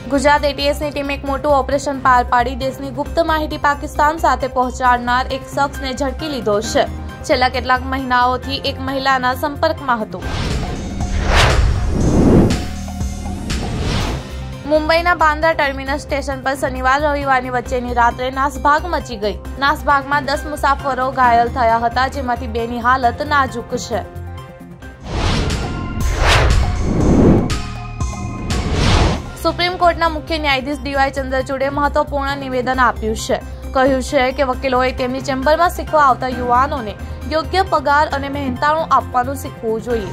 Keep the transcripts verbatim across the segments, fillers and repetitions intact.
ગુજરાત એટીએસની ટીમે એક મોટું ઓપરેશન પાર પાડી દેશની ગુપ્ત માહિતી પાકિસ્તાન સાથે પહોંચાડનાર એક શખ્સને ઝડપી લીધો છે. છેલ્લા કેટલાક મહિનાઓથી એક મહિલાના સંપર્કમાં હતો. મુંબઈના બાંદ્રા ટર્મિનસ સ્ટેશન પર શનિવાર રવિવારની વચ્ચેની રાત્રે નાસભાગ મચી ગઈ. નાસભાગમાં દસ મુસાફરો ઘાયલ થયા હતા, જેમાંથી બેની હાલત નાજુક છે. સુપ્રીમ કોર્ટના મુખ્ય ન્યાયાધીશ ડીવાય ચંદ્રચૂડે મહત્વપૂર્ણ નિવેદન આપ્યું છે. કહ્યું છે કે વકીલોએ તેમની ચેમ્બરમાં શીખવા આવતા યુવાનોને યોગ્ય પગાર અને મહેનતાણું આપવાનું શીખવું જોઈએ.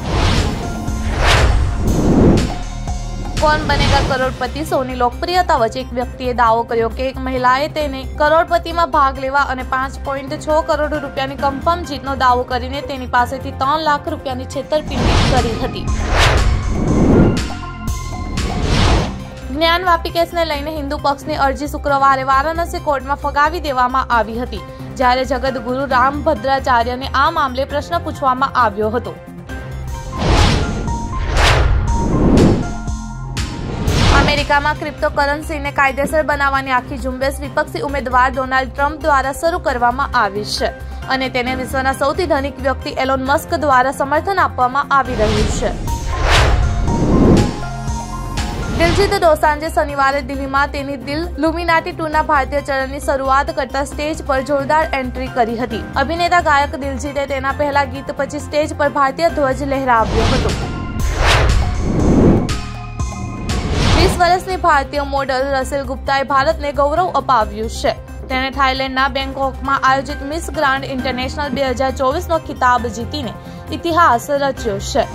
કોણ બનેગા કરોડપતિ શોની લોકપ્રિયતા વચ્ચે એક વ્યક્તિએ દાવો કર્યો કે એક મહિલાએ તેને કરોડપતિમાં ભાગ લેવા અને પાંચ પોઈન્ટ છ કરોડ રૂપિયાની કન્ફર્મ જીતનો દાવો કરીને તેની પાસેથી ત્રણ લાખ રૂપિયાની છેતરપિંડી કરી હતી. જ્ઞાનવાપી કેસને લઈને હિન્દુ પક્ષની અરજી શુક્રવારે વારાણસી કોર્ટમાં ફગાવી દેવામાં આવી હતી, જ્યારે જગતગુરુ રામભદ્રાચાર્યને આ મામલે પ્રશ્ન પૂછવામાં આવ્યો હતો. અમેરિકામાં ક્રિપ્ટોકરન્સીને કાયદેસર બનાવવાની આખી ઝુંબેશ વિપક્ષી ઉમેદવાર ડોનાલ્ડ ટ્રમ્પ દ્વારા શરૂ કરવામાં આવી છે અને તેને વિશ્વના સૌથી ધનિક વ્યક્તિ એલોન મસ્ક દ્વારા સમર્થન આપવામાં આવી રહ્યું છે. દિલજીત દોસાંજે શનિવારે દિલ્હીમાં તેની દિલ લુમિનાટી ટુના ભારતીય ચરણની શરૂઆત કરતા સ્ટેજ પર જોરદાર એન્ટ્રી કરી હતી. અભિનેતા ગાયક દિલજીતે તેના પહેલા ગીત પછી સ્ટેજ પર ભારતીય ધ્વજ લહેરાવ્યો હતો. વીસ વર્ષની ભારતીય મોડલ રસેલ ગુપ્તાએ ભારતને ગૌરવ અપાવ્યું છે. તેણે થાઇલેન્ડના બેંકોકમાં આયોજિત મિસ ગ્રાન્ડ ઇન્ટરનેશનલ બે હજાર ચોવીસનો ખિતાબ જીતીને ઇતિહાસ રચ્યો છે.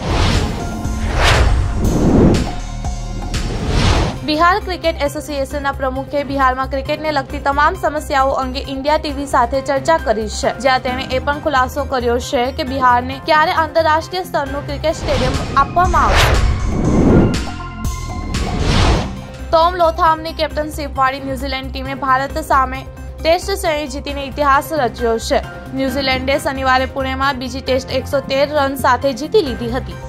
બિહાર ક્રિકેટ એસોસિએશનના પ્રમુખે બિહારમાં ક્રિકેટને લગતી તમામ સમસ્યાઓ અંગે ઇન્ડિયા ટીવી સાથે ચર્ચા કરી છે, જ્યાં તેણે એ પણ ખુલાસો કર્યો છે કે બિહારને ક્યારે આંતરરાષ્ટ્રીય સ્તરનું ક્રિકેટ સ્ટેડિયમ આપવામાં આવશે. ટોમ લોથામની કેપ્ટનશીપવાળી ન્યૂઝીલેન્ડ ટીમે ભારત સામે ટેસ્ટ શ્રેણી જીતીને ઇતિહાસ રચ્યો છે. ન્યૂઝીલેન્ડે શનિવારે પુણેમાં બીજી ટેસ્ટ એકસો તેર રન સાથે જીતી લીધી હતી.